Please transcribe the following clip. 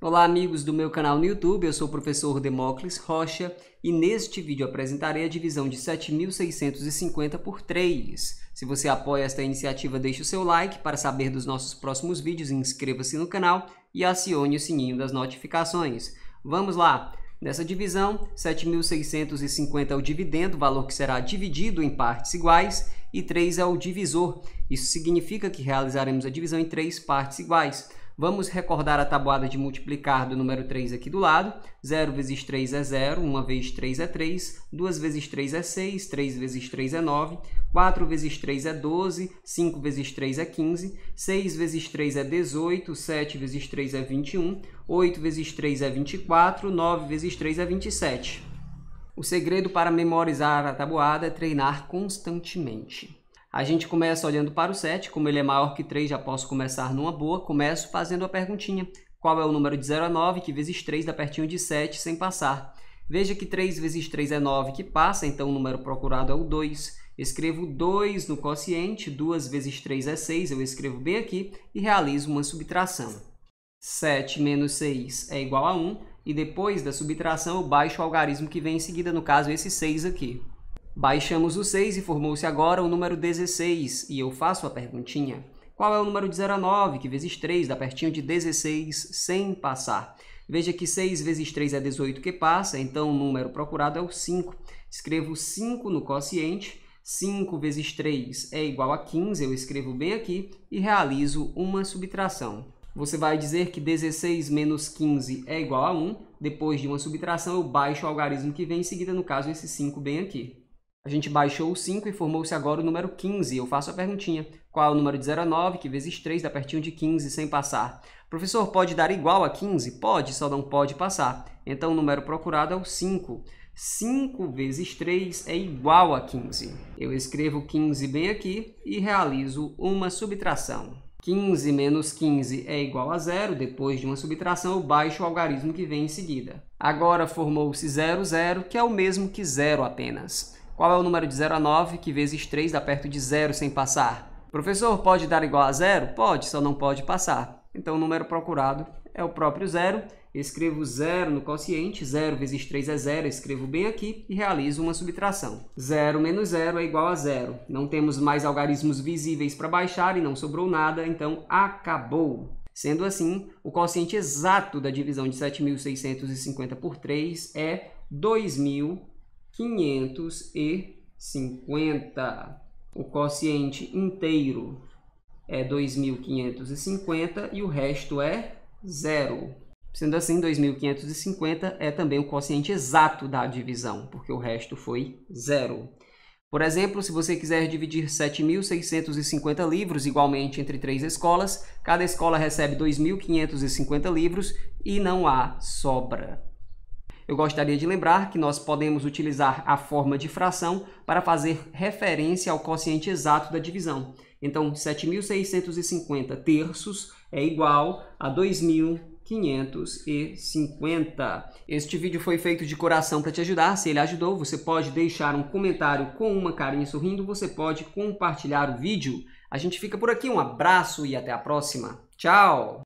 Olá amigos do meu canal no YouTube, eu sou o professor Demócles Rocha e neste vídeo apresentarei a divisão de 7.650 por 3. Se você apoia esta iniciativa, deixe o seu like para saber dos nossos próximos vídeos, inscreva-se no canal e acione o sininho das notificações. Vamos lá! Nessa divisão, 7.650 é o dividendo, valor que será dividido em partes iguais, e 3 é o divisor. Isso significa que realizaremos a divisão em 3 partes iguais. Vamos recordar a tabuada de multiplicar do número 3 aqui do lado. 0 vezes 3 é 0, 1 vezes 3 é 3, 2 vezes 3 é 6, 3 vezes 3 é 9, 4 vezes 3 é 12, 5 vezes 3 é 15, 6 vezes 3 é 18, 7 vezes 3 é 21, 8 vezes 3 é 24, 9 vezes 3 é 27. O segredo para memorizar a tabuada é treinar constantemente. A gente começa olhando para o 7, como ele é maior que 3, já posso começar numa boa. Começo fazendo a perguntinha. Qual é o número de 0 a 9, que vezes 3 dá pertinho de 7 sem passar? Veja que 3 vezes 3 é 9 que passa, então o número procurado é o 2. Escrevo 2 no quociente, 2 vezes 3 é 6, eu escrevo bem aqui e realizo uma subtração. 7 menos 6 é igual a 1, e depois da subtração eu baixo o algarismo que vem em seguida, no caso esse 6 aqui. Baixamos o 6 e formou-se agora o número 16, e eu faço a perguntinha. Qual é o número de 0 a 9, que vezes 3 dá pertinho de 16 sem passar? Veja que 6 vezes 3 é 18 que passa, então o número procurado é o 5. Escrevo 5 no quociente, 5 vezes 3 é igual a 15, eu escrevo bem aqui e realizo uma subtração. Você vai dizer que 16 menos 15 é igual a 1. Depois de uma subtração, eu baixo o algarismo que vem em seguida, no caso esse 5 bem aqui. A gente baixou o 5 e formou-se agora o número 15. Eu faço a perguntinha. Qual é o número de 0 a 9, que vezes 3 dá pertinho de 15 sem passar? Professor, pode dar igual a 15? Pode, só não pode passar. Então o número procurado é o 5. 5 vezes 3 é igual a 15. Eu escrevo 15 bem aqui e realizo uma subtração. 15 menos 15 é igual a 0. Depois de uma subtração, eu baixo o algarismo que vem em seguida. Agora formou-se 0, 0, que é o mesmo que 0 apenas. Qual é o número de 0 a 9, que vezes 3 dá perto de 0 sem passar? Professor, pode dar igual a 0? Pode, só não pode passar. Então, o número procurado é o próprio 0. Escrevo 0 no quociente, 0 vezes 3 é 0, escrevo bem aqui e realizo uma subtração. 0 menos 0 é igual a 0. Não temos mais algarismos visíveis para baixar e não sobrou nada, então acabou. Sendo assim, o quociente exato da divisão de 7.650 por 3 é 2.550. O quociente inteiro é 2.550 e o resto é 0. Sendo assim, 2.550 é também o quociente exato da divisão, porque o resto foi 0. Por exemplo, se você quiser dividir 7.650 livros igualmente entre 3 escolas, cada escola recebe 2.550 livros e não há sobra. Eu gostaria de lembrar que nós podemos utilizar a forma de fração para fazer referência ao quociente exato da divisão. Então, 7.650 terços é igual a 2.550. Este vídeo foi feito de coração para te ajudar. Se ele ajudou, você pode deixar um comentário com uma carinha sorrindo, você pode compartilhar o vídeo. A gente fica por aqui, um abraço e até a próxima. Tchau!